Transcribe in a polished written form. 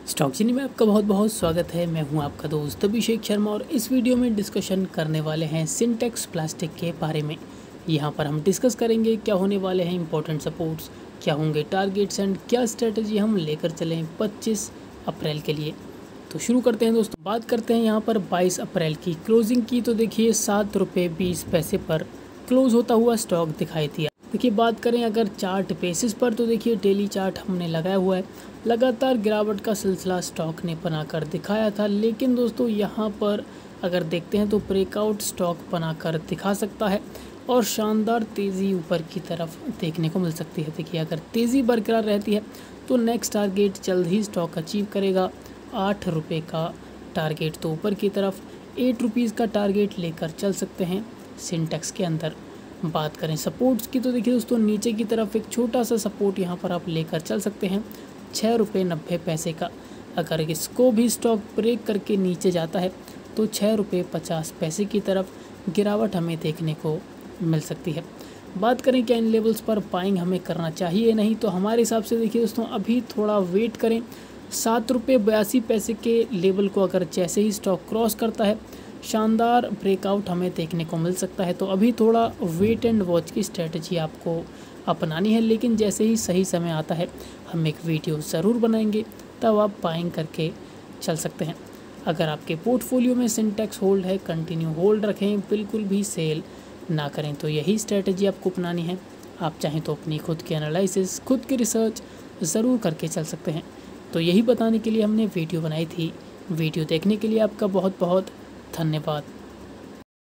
Stock journey में आपका बहुत बहुत स्वागत है। मैं हूं आपका दोस्त अभिषेक शर्मा और इस वीडियो में डिस्कशन करने वाले हैं सिंटेक्स प्लास्टिक के बारे में। यहां पर हम डिस्कस करेंगे क्या होने वाले हैं इंपॉर्टेंट सपोर्ट्स, क्या होंगे टारगेट्स एंड क्या स्ट्रेटजी हम लेकर चलें 25 अप्रैल के लिए। तो शुरू करते हैं दोस्तों। बात करते हैं यहाँ पर 22 अप्रैल की क्लोजिंग की। तो देखिए 7 रुपये 20 पैसे पर क्लोज होता हुआ स्टॉक दिखाई दिया। देखिए बात करें अगर चार्ट बेसिस पर तो देखिए डेली चार्ट हमने लगाया हुआ है। लगातार गिरावट का सिलसिला स्टॉक ने बनाकर दिखाया था, लेकिन दोस्तों यहाँ पर अगर देखते हैं तो ब्रेकआउट स्टॉक बनाकर दिखा सकता है और शानदार तेज़ी ऊपर की तरफ देखने को मिल सकती है। देखिए अगर तेज़ी बरकरार रहती है तो नेक्स्ट टारगेट जल्द ही स्टॉक अचीव करेगा 8 रुपये का टारगेट। तो ऊपर की तरफ 8 रुपीज़ का टारगेट लेकर चल सकते हैं सिंटेक्स के अंदर। बात करें सपोर्ट्स की तो देखिए दोस्तों नीचे की तरफ एक छोटा सा सपोर्ट यहाँ पर आप लेकर चल सकते हैं 6 रुपये 90 पैसे का। अगर इसको भी स्टॉक ब्रेक करके नीचे जाता है तो 6 रुपये 50 पैसे की तरफ गिरावट हमें देखने को मिल सकती है। बात करें क्या इन लेवल्स पर बाइंग हमें करना चाहिए नहीं, तो हमारे हिसाब से देखिए दोस्तों अभी थोड़ा वेट करें। 7 रुपये 82 पैसे के लेवल को अगर जैसे ही स्टॉक क्रॉस करता है शानदार ब्रेकआउट हमें देखने को मिल सकता है। तो अभी थोड़ा वेट एंड वॉच की स्ट्रेटजी आपको अपनानी है, लेकिन जैसे ही सही समय आता है हम एक वीडियो ज़रूर बनाएंगे, तब आप बाइंग करके चल सकते हैं। अगर आपके पोर्टफोलियो में सिंटेक्स होल्ड है, कंटिन्यू होल्ड रखें, बिल्कुल भी सेल ना करें। तो यही स्ट्रेटजी आपको अपनानी है। आप चाहें तो अपनी खुद की एनालिसिस, खुद की रिसर्च ज़रूर करके चल सकते हैं। तो यही बताने के लिए हमने वीडियो बनाई थी। वीडियो देखने के लिए आपका बहुत बहुत धन्यवाद।